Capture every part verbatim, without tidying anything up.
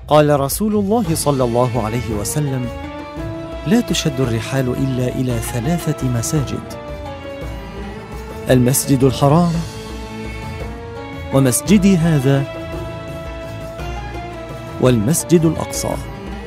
قال رسول الله صلى الله عليه وسلم: لا تشد الرحال إلا إلى ثلاثة مساجد: المسجد الحرام، ومسجدي هذا، والمسجد الأقصى.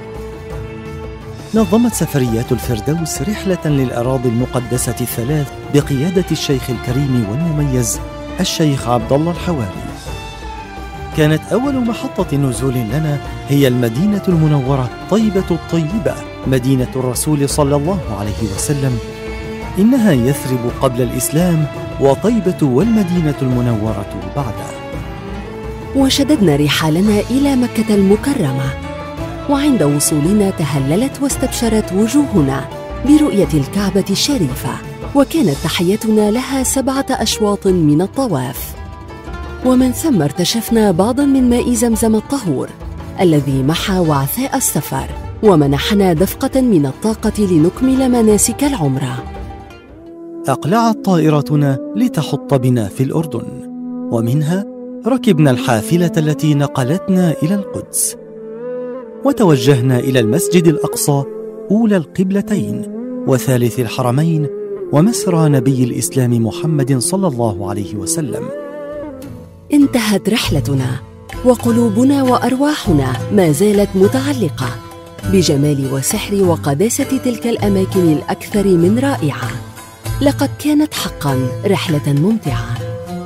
نظمت سفريات الفردوس رحلة للأراضي المقدسة الثلاث بقيادة الشيخ الكريم والمميز الشيخ عبد الله الحواري. كانت أول محطة نزول لنا هي المدينة المنورة طيبة الطيبة، مدينة الرسول صلى الله عليه وسلم. إنها يثرب قبل الإسلام، وطيبة والمدينة المنورة بعدها. وشددنا رحالنا إلى مكة المكرمة، وعند وصولنا تهللت واستبشرت وجوهنا برؤية الكعبة الشريفة، وكانت تحيتنا لها سبعة أشواط من الطواف. ومن ثم ارتشفنا بعضاً من ماء زمزم الطهور الذي محى وعثاء السفر، ومنحنا دفقة من الطاقة لنكمل مناسك العمرة. أقلعت طائرتنا لتحط بنا في الأردن، ومنها ركبنا الحافلة التي نقلتنا إلى القدس، وتوجهنا إلى المسجد الأقصى، أولى القبلتين وثالث الحرمين، ومسرى نبي الإسلام محمد صلى الله عليه وسلم. انتهت رحلتنا، وقلوبنا وأرواحنا ما زالت متعلقة بجمال وسحر وقداسة تلك الأماكن الأكثر من رائعة. لقد كانت حقاً رحلة ممتعة.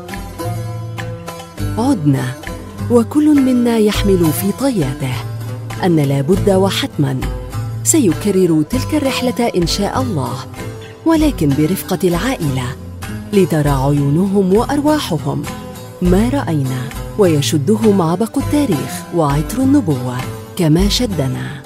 عدنا، وكل منا يحمل في طياته أن لابد وحتماً سيكرر تلك الرحلة إن شاء الله، ولكن برفقة العائلة، لترى عيونهم وأرواحهم ما رأينا، ويشدهم عبق التاريخ وعطر النبوة كما شدنا.